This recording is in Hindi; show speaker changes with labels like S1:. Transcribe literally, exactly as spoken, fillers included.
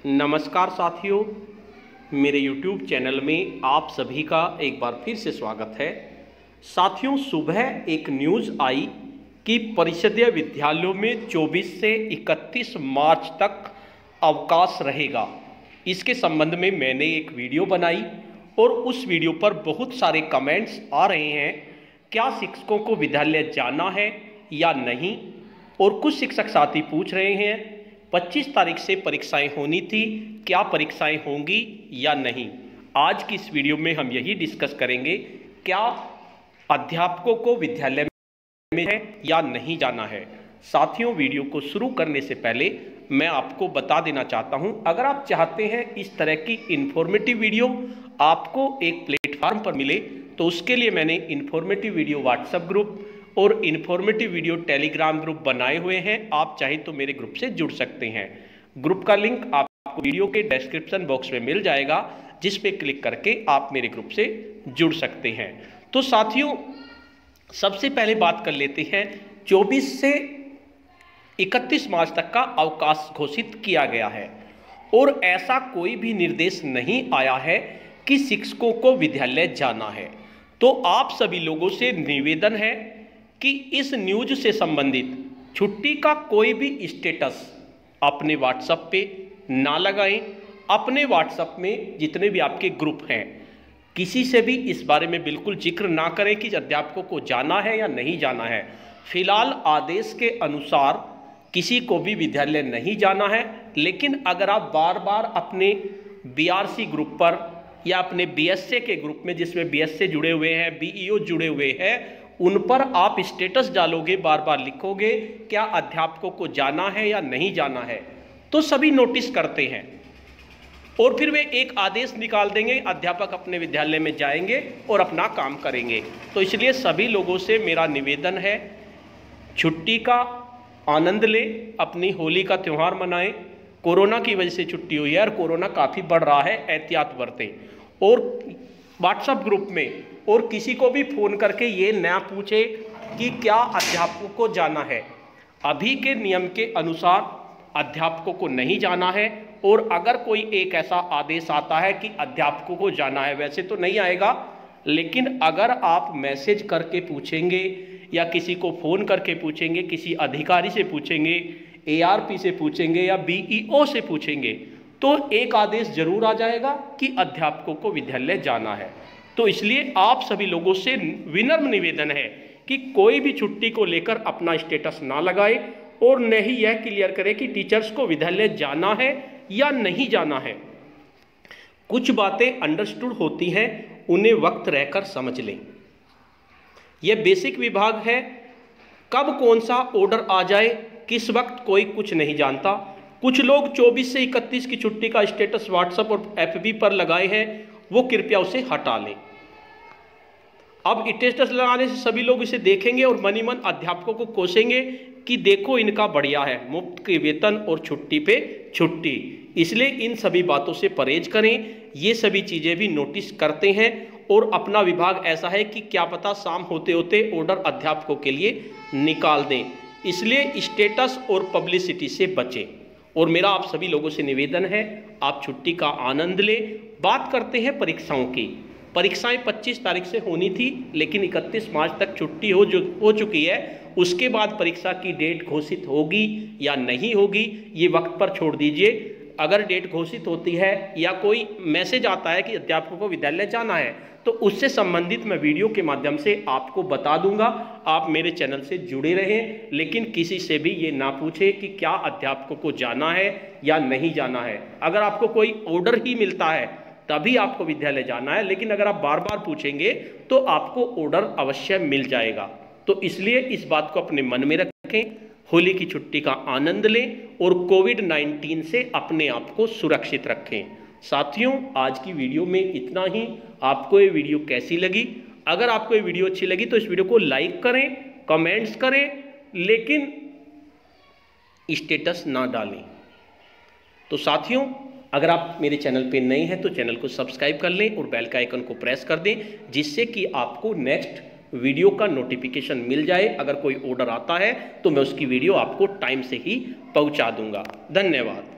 S1: नमस्कार साथियों, मेरे यूट्यूब चैनल में आप सभी का एक बार फिर से स्वागत है। साथियों, सुबह एक न्यूज़ आई कि परिषदीय विद्यालयों में चौबीस से इकतीस मार्च तक अवकाश रहेगा। इसके संबंध में मैंने एक वीडियो बनाई और उस वीडियो पर बहुत सारे कमेंट्स आ रहे हैं। क्या शिक्षकों को विद्यालय जाना है या नहीं? और कुछ शिक्षक साथी पूछ रहे हैं पच्चीस तारीख से परीक्षाएं होनी थी, क्या परीक्षाएं होंगी या नहीं। आज की इस वीडियो में हम यही डिस्कस करेंगे, क्या अध्यापकों को विद्यालय में है या नहीं जाना है। साथियों, वीडियो को शुरू करने से पहले मैं आपको बता देना चाहता हूं, अगर आप चाहते हैं इस तरह की इंफॉर्मेटिव वीडियो आपको एक प्लेटफॉर्म पर मिले, तो उसके लिए मैंने इंफॉर्मेटिव वीडियो व्हाट्सएप ग्रुप और इन्फॉर्मेटिव वीडियो टेलीग्राम ग्रुप बनाए हुए हैं। आप चाहे तो मेरे ग्रुप से जुड़ सकते हैं। ग्रुप का लिंक आपको वीडियो के डिस्क्रिप्शन बॉक्स में मिल जाएगा, जिस पे क्लिक करके आप मेरे ग्रुप से जुड़ सकते हैं। तो साथियों, सबसे पहले बात कर लेते हैं, चौबीस से इकतीस मार्च तक का अवकाश घोषित किया गया है और ऐसा कोई भी निर्देश नहीं आया है कि शिक्षकों को विद्यालय जाना है। तो आप सभी लोगों से निवेदन है कि इस न्यूज से संबंधित छुट्टी का कोई भी स्टेटस अपने व्हाट्सएप पे ना लगाएं। अपने व्हाट्सएप में जितने भी आपके ग्रुप हैं, किसी से भी इस बारे में बिल्कुल जिक्र ना करें कि अध्यापकों को जाना है या नहीं जाना है। फिलहाल आदेश के अनुसार किसी को भी विद्यालय नहीं जाना है, लेकिन अगर आप बार बार अपने बीआरसी ग्रुप पर या अपने बीएसए के ग्रुप में, जिसमें बीएसए जुड़े हुए हैं, बीईओ जुड़े हुए हैं, उन पर आप स्टेटस डालोगे, बार बार लिखोगे क्या अध्यापकों को जाना है या नहीं जाना है, तो सभी नोटिस करते हैं और फिर वे एक आदेश निकाल देंगे, अध्यापक अपने विद्यालय में जाएंगे और अपना काम करेंगे। तो इसलिए सभी लोगों से मेरा निवेदन है, छुट्टी का आनंद लें, अपनी होली का त्यौहार मनाएं। कोरोना की वजह से छुट्टी हुई है और कोरोना काफ़ी बढ़ रहा है, एहतियात बरतें। और व्हाट्सएप ग्रुप में और किसी को भी फ़ोन करके ये ना पूछे कि क्या अध्यापकों को जाना है। अभी के नियम के अनुसार अध्यापकों को नहीं जाना है, और अगर कोई एक ऐसा आदेश आता है कि अध्यापकों को जाना है, वैसे तो नहीं आएगा, लेकिन अगर आप मैसेज करके पूछेंगे या किसी को फ़ोन करके पूछेंगे, किसी अधिकारी से पूछेंगे, एआरपी से पूछेंगे या बीईओ से पूछेंगे, तो एक आदेश जरूर आ जाएगा कि अध्यापकों को विद्यालय जाना है। तो इसलिए आप सभी लोगों से विनम्र निवेदन है कि कोई भी छुट्टी को लेकर अपना स्टेटस ना लगाए और न ही यह क्लियर करे कि टीचर्स को विद्यालय जाना है या नहीं जाना है। कुछ बातें अंडरस्टूड होती हैं, उन्हें वक्त रहकर समझ लें। यह बेसिक विभाग है, कब कौन सा ऑर्डर आ जाए किस वक्त कोई कुछ नहीं जानता। कुछ लोग चौबीस से इकतीस की छुट्टी का स्टेटस व्हाट्सएप और एफबी पर लगाए हैं, वो कृपया उसे हटा लें। अब स्टेटस लगाने से सभी लोग इसे देखेंगे और मनी मन अध्यापकों को कोसेंगे कि देखो इनका बढ़िया है, मुफ्त के वेतन और छुट्टी पे छुट्टी। इसलिए इन सभी बातों से परहेज करें। ये सभी चीज़ें भी नोटिस करते हैं और अपना विभाग ऐसा है कि क्या पता शाम होते होते ऑर्डर अध्यापकों के लिए निकाल दें। इसलिए स्टेटस और पब्लिसिटी से बचें। और मेरा आप सभी लोगों से निवेदन है, आप छुट्टी का आनंद लें। बात करते हैं परीक्षाओं की। परीक्षाएं पच्चीस तारीख से होनी थी, लेकिन इकतीस मार्च तक छुट्टी हो जो हो चुकी है। उसके बाद परीक्षा की डेट घोषित होगी या नहीं होगी, ये वक्त पर छोड़ दीजिए। अगर डेट घोषित होती है या कोई मैसेज आता है कि अध्यापकों को विद्यालय जाना है, तो उससे संबंधित मैं वीडियो के माध्यम से आपको बता दूंगा। आप मेरे चैनल से जुड़े रहें, लेकिन किसी से भी ये ना पूछे कि क्या अध्यापकों को जाना है या नहीं जाना है। अगर आपको कोई ऑर्डर ही मिलता है तभी आपको विद्यालय जाना है, लेकिन अगर आप बार बार पूछेंगे तो आपको ऑर्डर अवश्य मिल जाएगा। तो इसलिए इस बात को अपने मन में रखें, होली की छुट्टी का आनंद लें और कोविड नाइन्टीन से अपने आप को सुरक्षित रखें। साथियों, आज की वीडियो में इतना ही। आपको ये वीडियो कैसी लगी? अगर आपको ये वीडियो अच्छी लगी तो इस वीडियो को लाइक करें, कमेंट्स करें, लेकिन स्टेटस ना डालें। तो साथियों, अगर आप मेरे चैनल पे नए हैं तो चैनल को सब्सक्राइब कर लें और बेल का आइकन को प्रेस कर दें, जिससे कि आपको नेक्स्ट वीडियो का नोटिफिकेशन मिल जाए। अगर कोई ऑर्डर आता है तो मैं उसकी वीडियो आपको टाइम से ही पहुंचा दूंगा। धन्यवाद।